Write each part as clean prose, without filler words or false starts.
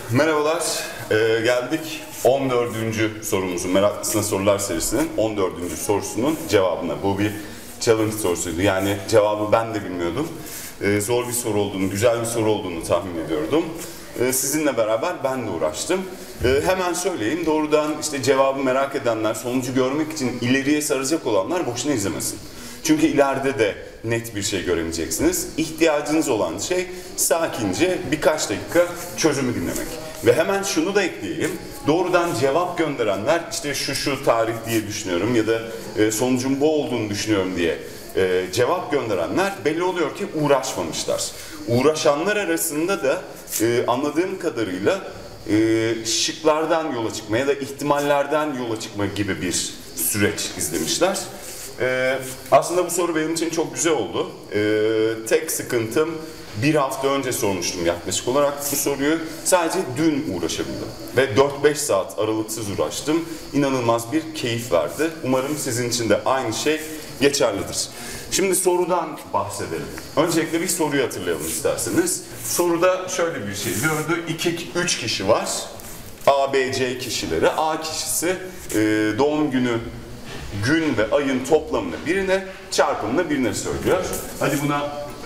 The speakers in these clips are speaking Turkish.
Merhabalar, geldik 14. sorumuzun, Meraklısına Sorular serisinin 14. sorusunun cevabına. Bu bir challenge sorusuydu. Yani cevabı ben de bilmiyordum. Zor bir soru olduğunu, güzel bir soru olduğunu tahmin ediyordum. Sizinle beraber ben de uğraştım. Hemen söyleyeyim, doğrudan işte cevabı merak edenler, sonucu görmek için ileriye saracak olanlar boşuna izlemesin. Çünkü ileride de net bir şey göremeyeceksiniz. İhtiyacınız olan şey sakince birkaç dakika çözümü dinlemek. Ve hemen şunu da ekleyeyim. Doğrudan cevap gönderenler işte şu tarih diye düşünüyorum ya da sonucun bu olduğunu düşünüyorum diye cevap gönderenler belli oluyor ki uğraşmamışlar. Uğraşanlar arasında da anladığım kadarıyla şıklardan yola çıkma ya da ihtimallerden yola çıkma gibi bir süreç izlemişler. Aslında bu soru benim için çok güzel oldu. Tek sıkıntım bir hafta önce sormuştum yaklaşık olarak bu soruyu. Sadece dün uğraşabildim. Ve 4-5 saat aralıksız uğraştım. İnanılmaz bir keyif verdi. Umarım sizin için de aynı şey geçerlidir. Şimdi sorudan bahsedelim. Öncelikle bir soruyu hatırlayalım isterseniz. Soruda şöyle bir şey diyordu. 3 kişi var. A, B, C kişileri. A kişisi doğum günü gün ve ayın toplamını birine, çarpımını birine söylüyor. Hadi buna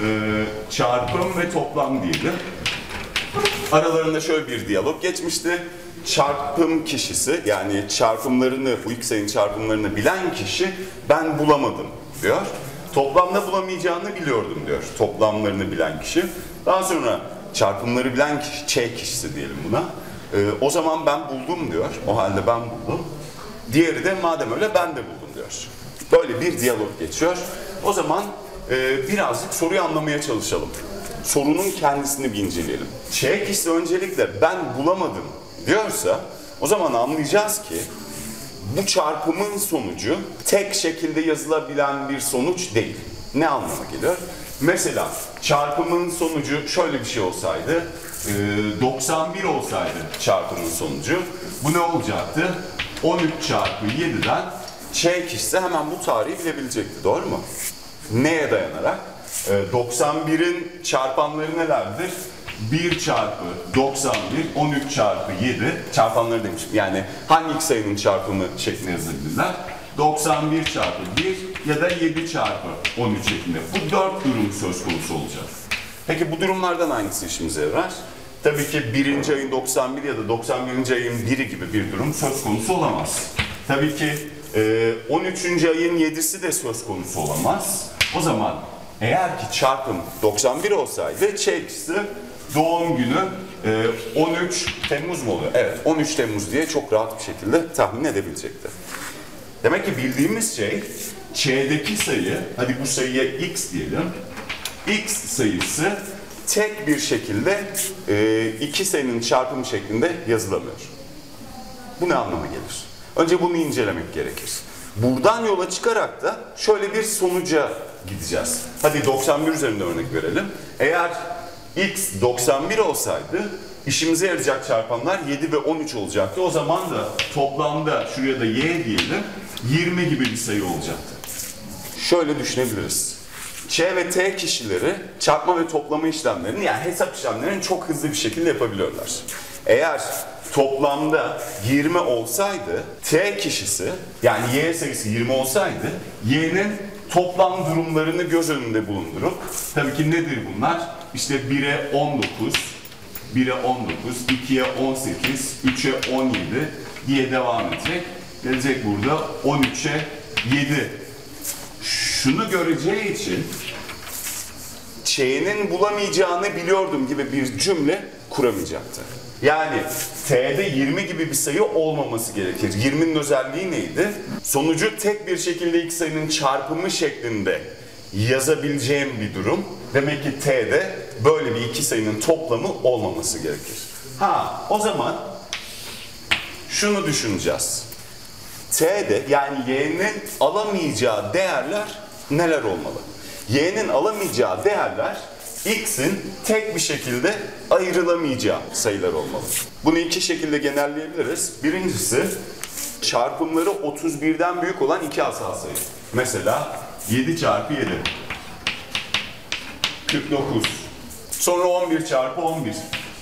çarpım ve toplam diyelim. Aralarında şöyle bir diyalog geçmişti. Çarpım kişisi, yani çarpımlarını, bu iki sayının çarpımlarını bilen kişi ben bulamadım diyor. Toplamda bulamayacağını biliyordum diyor. Toplamlarını bilen kişi. Daha sonra çarpımları bilen kişi, Ç kişisi diyelim buna. O zaman ben buldum diyor. O halde ben buldum. Diğeri de madem öyle ben de buldum diyor. Böyle bir diyalog geçiyor. O zaman birazcık soruyu anlamaya çalışalım. Sorunun kendisini bir inceleyelim. Ç kişisi öncelikle ben bulamadım diyorsa o zaman anlayacağız ki bu çarpımın sonucu tek şekilde yazılabilen bir sonuç değil. Ne anlama geliyor? Mesela çarpımın sonucu şöyle bir şey olsaydı, 91 olsaydı çarpımın sonucu, bu ne olacaktı? 13 çarpı 7'den Ç kişisi hemen bu tarihi bilebilecekti, doğru mu? Neye dayanarak? 91'in çarpanları nelerdir? 1 çarpı 91, 13 çarpı 7, çarpanları demişim. Yani hangi iki sayının çarpımı şeklinde yazılabilirler? 91 çarpı 1 ya da 7 çarpı 13 şeklinde. Bu 4 durum söz konusu olacak. Peki bu durumlardan hangisi işimize yarar? Tabii ki 1. ayın 91 ya da 91. ayın 1'i gibi bir durum söz konusu olamaz. Tabii ki 13. ayın 7'si de söz konusu olamaz. O zaman eğer ki çarpım 91 olsaydı Ç kişisi doğum günü 13 Temmuz mu oluyor? Evet, 13 Temmuz diye çok rahat bir şekilde tahmin edebilecekti. Demek ki bildiğimiz şey Ç'deki sayı, hadi bu sayıya X diyelim. X sayısı tek bir şekilde iki sayının çarpımı şeklinde yazılamıyor. Bu ne anlama gelir? Önce bunu incelemek gerekir. Buradan yola çıkarak da şöyle bir sonuca gideceğiz. Hadi 91 üzerinde örnek verelim. Eğer X 91 olsaydı işimize yarayacak çarpanlar 7 ve 13 olacaktı. O zaman da toplamda şuraya da Y diyelim 20 gibi bir sayı olacaktı. Şöyle düşünebiliriz. Ç ve T kişileri çarpma ve toplama işlemlerini, yani hesap işlemlerini çok hızlı bir şekilde yapabiliyorlar. Eğer toplamda 20 olsaydı T kişisi, yani Y sayısı 20 olsaydı Y'nin toplam durumlarını göz önünde bulundurup, tabii ki nedir bunlar? İşte 1'e 19, 1'e 19, 2'ye 18, 3'e 17 diye devam edecek. Gelecek burada 13'e 7. Şunu göreceği için Ç'nin bulamayacağını biliyordum gibi bir cümle kuramayacaktı. Yani T'de 20 gibi bir sayı olmaması gerekir. 20'nin özelliği neydi? Sonucu tek bir şekilde iki sayının çarpımı şeklinde yazabileceğim bir durum. Demek ki T'de böyle bir iki sayının toplamı olmaması gerekir. O zaman şunu düşüneceğiz. T'de, yani Y'nin alamayacağı değerler neler olmalı? Y'nin alamayacağı değerler X'in tek bir şekilde ayrılamayacağı sayılar olmalı. Bunu iki şekilde genelleyebiliriz. Birincisi, çarpımları 31'den büyük olan iki asal sayı. Mesela 7 çarpı 7. 49. Sonra 11 çarpı 11.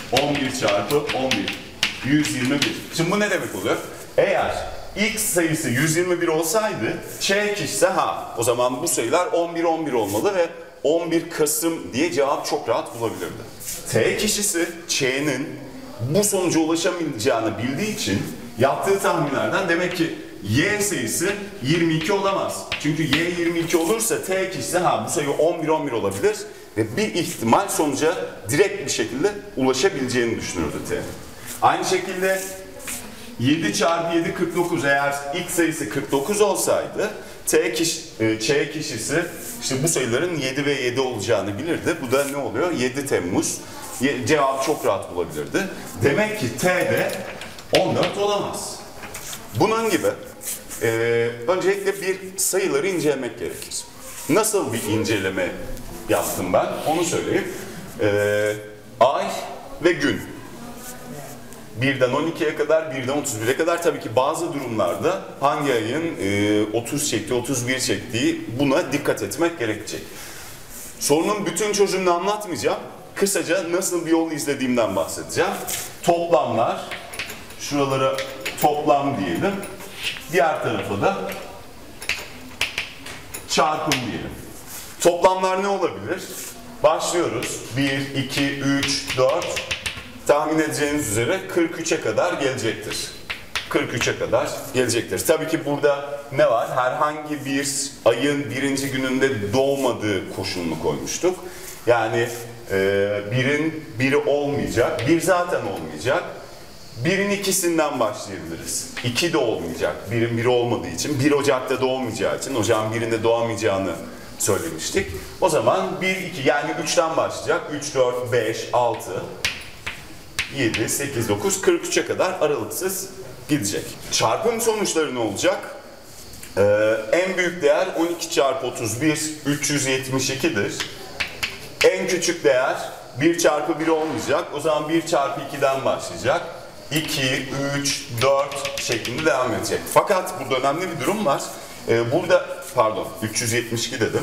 11 çarpı 11. 121. Şimdi bu ne demek oluyor? Eğer x sayısı 121 olsaydı, ç kişisi o zaman bu sayılar 11 11 olmalı ve 11 Kasım diye cevap çok rahat bulabilirdi. T kişisi ç'nin bu sonuca ulaşamayacağını bildiği için yaptığı tahminlerden demek ki y sayısı 22 olamaz. Çünkü y 22 olursa t kişisi bu sayı 11 11 olabilir ve bir ihtimal sonuca direkt bir şekilde ulaşabileceğini düşünürdü t. Aynı şekilde 7 çarpı 7 49, eğer x sayısı 49 olsaydı ç kişisi işte bu sayıların 7 ve 7 olacağını bilirdi. Bu da ne oluyor? 7 Temmuz. Cevabı çok rahat bulabilirdi. Demek ki t de 14 olamaz. Bunun gibi öncelikle bir sayıları incelemek gerekir. Nasıl bir inceleme yaptım ben? Onu söyleyeyim. Ay ve gün. 1'den 12'ye kadar, 1'den 31'e kadar, tabii ki bazı durumlarda hangi ayın 30 çektiği, 31 çektiği, buna dikkat etmek gerekecek. Sorunun bütün çözümünü anlatmayacağım. Kısaca nasıl bir yol izlediğimden bahsedeceğim. Toplamlar, şuralara toplam diyelim. Diğer tarafa da çarpım diyelim. Toplamlar ne olabilir? Başlıyoruz. 1, 2, 3, 4. Tahmin edeceğiniz üzere 43'e kadar gelecektir. 43'e kadar gelecektir. Tabii ki burada ne var? Herhangi bir ayın birinci gününde doğmadığı koşulunu koymuştuk. Yani birin biri olmayacak. Bir zaten olmayacak. Birin ikisinden başlayabiliriz. 2 de olmayacak. Birin biri olmadığı için. 1 Ocak'ta doğmayacağı için. Ocağın birinde doğamayacağını söylemiştik. O zaman 1, 2 yani 3'ten başlayacak. 3, 4, 5, 6... 7, 8, 9, 43'e kadar aralıksız gidecek. Çarpım sonuçları ne olacak? En büyük değer 12 çarpı 31, 372'dir. En küçük değer 1 çarpı 1 olmayacak. O zaman 1 çarpı 2'den başlayacak. 2, 3, 4 şeklinde devam edecek. Fakat burada önemli bir durum var. Burada, pardon 372 dedim.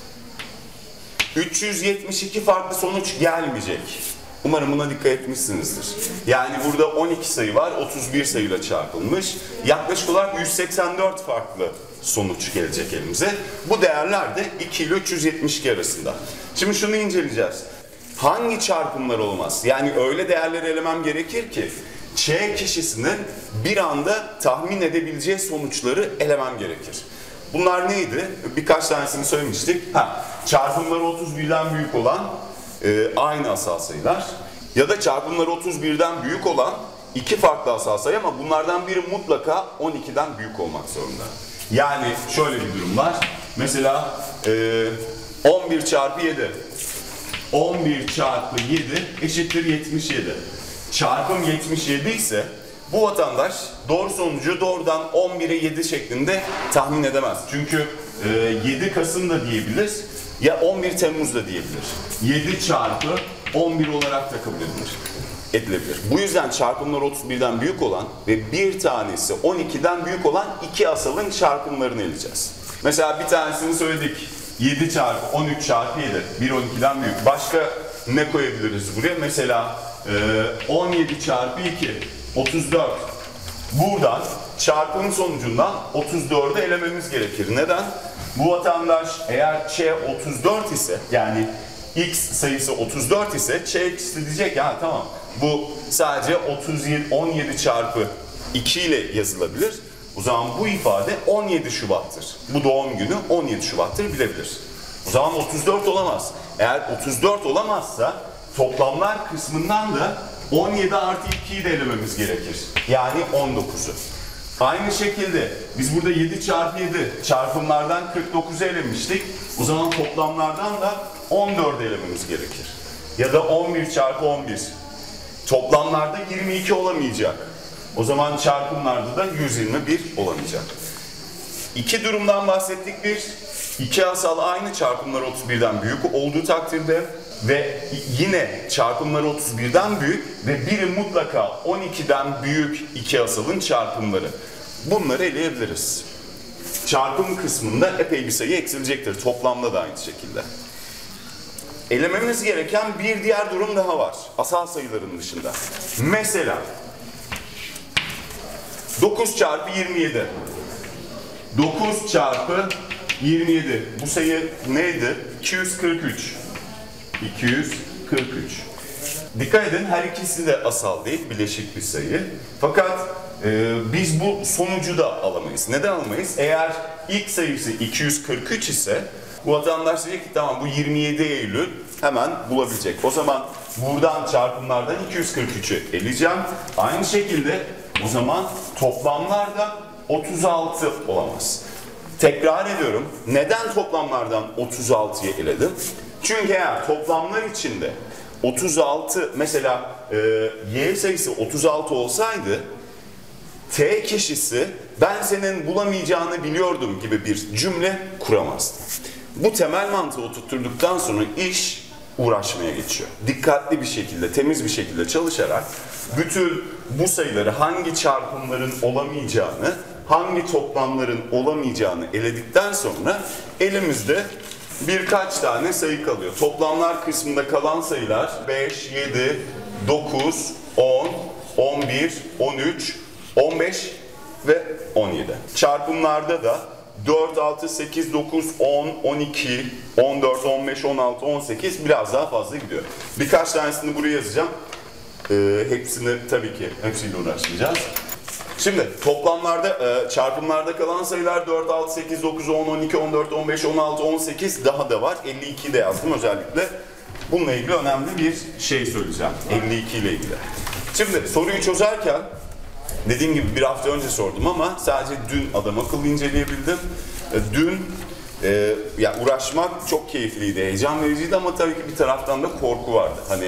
372 farklı sonuç gelmeyecek. Umarım buna dikkat etmişsinizdir. Yani burada 12 sayı var, 31 sayıyla çarpılmış. Yaklaşık olarak 184 farklı sonuç gelecek elimize. Bu değerler de 2 ile 372 arasında. Şimdi şunu inceleyeceğiz. Hangi çarpımlar olmaz? Yani öyle değerleri elemem gerekir ki ç kişisinin bir anda tahmin edebileceği sonuçları elemem gerekir. Bunlar neydi? Birkaç tanesini söylemiştik. Çarpımları 31'den büyük olan aynı asal sayılar ya da çarpımları 31'den büyük olan iki farklı asal sayı ama bunlardan biri mutlaka 12'den büyük olmak zorunda. Yani şöyle bir durum var. Mesela 11 çarpı 7. 11 çarpı 7 eşittir 77. Çarpım 77 ise bu vatandaş doğru sonucu doğrudan 11'e 7 şeklinde tahmin edemez. Çünkü 7 Kasım da diyebilir ya 11 Temmuz da diyebilir. 7 çarpı 11 olarak da kabul edilebilir. Bu yüzden çarpımlar 31'den büyük olan ve bir tanesi 12'den büyük olan iki asalın çarpımlarını eleyeceğiz. Mesela bir tanesini söyledik. 7 çarpı 13 çarpı 7. 1 12'den büyük. Başka ne koyabiliriz buraya? Mesela 17 çarpı 2. 34. Buradan çarpım sonucundan 34'ü elememiz gerekir. Neden? Bu vatandaş eğer ç 34 ise yani x sayısı 34 ise ç eksi diyecek ya tamam bu sadece 17 çarpı 2 ile yazılabilir. O zaman bu ifade 17 Şubat'tır. Bu doğum günü 17 Şubat'tır bilebilir. O zaman 34 olamaz. Eğer 34 olamazsa toplamlar kısmından da 17 artı 2'yi de elememiz gerekir. Yani 19'u. Aynı şekilde biz burada 7 çarpı 7 çarpımlardan 49'u elemiştik. O zaman toplamlardan da 14'ü elememiz gerekir. Ya da 11 çarpı 11. Toplamlarda 22 olamayacak. O zaman çarpımlarda da 121 olamayacak. İki durumdan bahsettik. Bir, iki asal aynı çarpımlar 31'den büyük olduğu takdirde ve yine çarpımları 31'den büyük ve biri mutlaka 12'den büyük iki asalın çarpımları. Bunları eleyebiliriz. Çarpım kısmında epey bir sayı eksilecektir. Toplamda da aynı şekilde. Elememiz gereken bir diğer durum daha var. Asal sayıların dışında. Mesela 9 çarpı 27. 9 çarpı 27. Bu sayı neydi? 243. 243. Dikkat edin, her ikisi de asal değil, bileşik bir sayı. Fakat biz bu sonucu da alamayız. Neden alamayız? Eğer ilk sayısı 243 ise bu vatandaş diyecek ki tamam bu 27 Eylül, hemen bulabilecek. O zaman buradan çarpımlardan 243'ü eleyeceğim. Aynı şekilde o zaman toplamlarda 36 olamaz. Tekrar ediyorum. Neden toplamlardan 36'yı eledim? Çünkü eğer toplamlar içinde 36, mesela y sayısı 36 olsaydı t kişisi ben senin bulamayacağını biliyordum gibi bir cümle kuramazdı. Bu temel mantığı oturtturduktan sonra iş uğraşmaya geçiyor. Dikkatli bir şekilde, temiz bir şekilde çalışarak bütün bu sayıları, hangi çarpımların olamayacağını, hangi toplamların olamayacağını eledikten sonra elimizde birkaç tane sayı kalıyor. Toplamlar kısmında kalan sayılar 5, 7, 9, 10, 11, 13, 15 ve 17. Çarpımlarda da 4, 6, 8, 9, 10, 12, 14, 15, 16, 18 biraz daha fazla gidiyor. Birkaç tanesini buraya yazacağım. Hepsini tabii ki hepsiyle uğraşmayacağız. Şimdi toplamlarda, çarpımlarda kalan sayılar 4, 6, 8, 9, 10, 12, 14, 15, 16, 18 daha da var. 52'yi de yazdım özellikle. Bununla ilgili önemli bir şey söyleyeceğim. 52 ile ilgili. Şimdi soruyu çözerken dediğim gibi bir hafta önce sordum ama sadece dün adam akıllı inceleyebildim. Dün yani uğraşmak çok keyifliydi, heyecan vericiydi ama tabii ki bir taraftan da korku vardı. Hani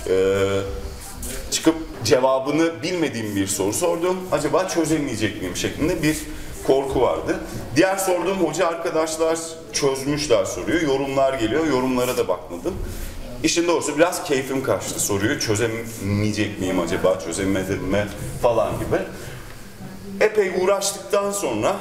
çıkıp cevabını bilmediğim bir soru sordum. Acaba çözemeyecek miyim şeklinde bir korku vardı. Diğer sorduğum hoca arkadaşlar çözmüşler soruyu. Yorumlar geliyor. Yorumlara da bakmadım. İşin doğrusu biraz keyfim kaçtı. Soruyu çözemeyecek miyim acaba, çözemedim mi falan gibi. Epey uğraştıktan sonra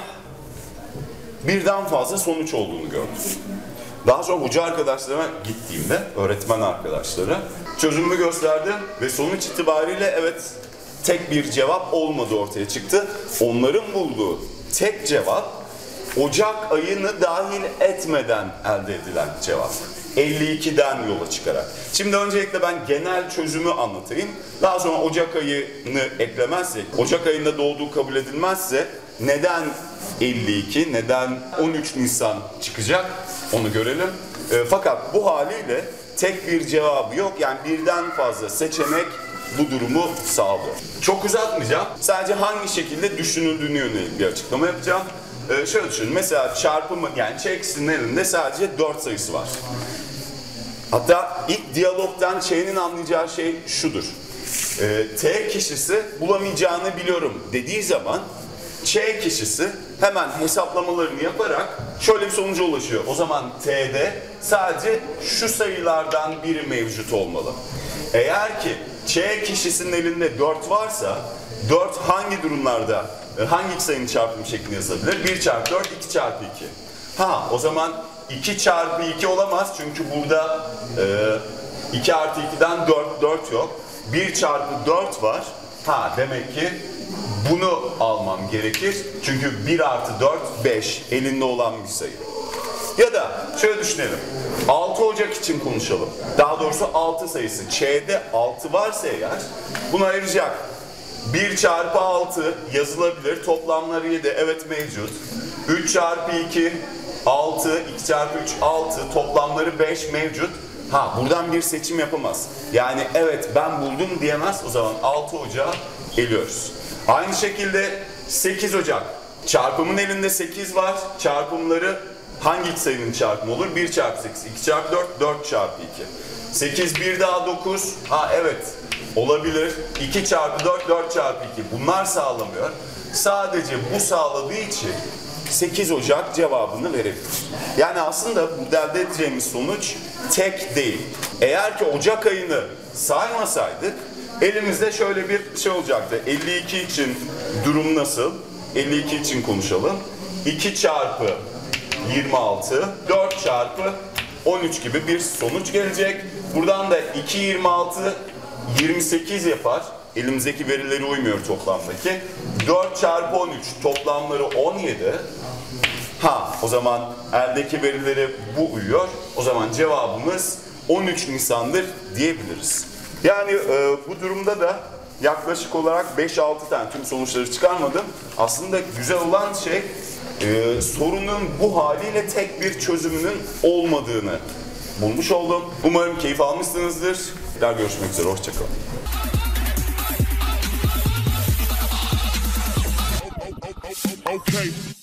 birden fazla sonuç olduğunu gördüm. Daha sonra hoca arkadaşlarıma gittiğimde, öğretmen arkadaşlara çözümümü gösterdim ve sonuç itibariyle evet tek bir cevap olmadı ortaya çıktı. Onların bulduğu tek cevap Ocak ayını dahil etmeden elde edilen cevap. 52'den yola çıkarak. Şimdi öncelikle ben genel çözümü anlatayım. Daha sonra Ocak ayını eklemezsek, Ocak ayında doğduğu kabul edilmezse neden 52, neden 13 Nisan çıkacak onu görelim. Fakat bu haliyle tek bir cevabı yok. Yani birden fazla seçenek bu durumu sağlıyor. Çok uzatmayacağım. Sadece hangi şekilde düşünüldüğüne yönelik bir açıklama yapacağım. Şöyle düşünün. Mesela çarpımı yani Ç'nin elinde sadece 4 sayısı var. Hatta ilk diyalogdan Ç'nin anlayacağı şey şudur. T kişisi bulamayacağını biliyorum dediği zaman Ç kişisi hemen hesaplamalarını yaparak şöyle bir sonuca ulaşıyor. O zaman T'de sadece şu sayılardan biri mevcut olmalı. Eğer ki Ç kişisinin elinde 4 varsa 4 hangi durumlarda hangi sayının çarpımı şeklinde yazılabilir? 1 çarpı 4, 2 çarpı 2. O zaman 2 çarpı 2 olamaz çünkü burada 2 artı 2'den 4 yok. 1 çarpı 4 var. Demek ki bunu almam gerekir. Çünkü 1 artı 4, 5 elinde olan bir sayı. Ya da şöyle düşünelim. 6 Ocak için konuşalım. Daha doğrusu 6 sayısı. Ç'de 6 varsa eğer bunu ayıracak. 1 çarpı 6 yazılabilir. Toplamları 7. Evet mevcut. 3 çarpı 2 6. 2 çarpı 3 6. Toplamları 5 mevcut. Buradan bir seçim yapamaz. Yani evet ben buldum diyemez. O zaman 6 Ocak'ı eliyoruz. Aynı şekilde 8 Ocak. Çarpımın elinde 8 var. Çarpımları hangi sayının çarpımı olur? 1 çarpı 8, 2 çarpı 4, 4 çarpı 2. 8 bir daha 9. Evet olabilir. 2 çarpı 4, 4 çarpı 2. Bunlar sağlamıyor. Sadece bu sağladığı için 8 Ocak cevabını verebilir. Yani aslında bu elde edeceğimiz sonuç tek değil. Eğer ki Ocak ayını saymasaydık elimizde şöyle bir şey olacaktı. 52 için durum nasıl? 52 için konuşalım. 2 çarpı 26, 4 çarpı 13 gibi bir sonuç gelecek. Buradan da 2, 26, 28 yapar. Elimizdeki verileri uymuyor toplamdaki. 4 çarpı 13 toplamları 17. O zaman eldeki verileri bu uyuyor. O zaman cevabımız 13 Nisan'dır diyebiliriz. Yani bu durumda da yaklaşık olarak 5-6 tane, tüm sonuçları çıkarmadım. Aslında güzel olan şey sorunun bu haliyle tek bir çözümünün olmadığını bulmuş oldum. Umarım keyif almışsınızdır. Tekrar görüşmek üzere. Hoşçakalın. Okay.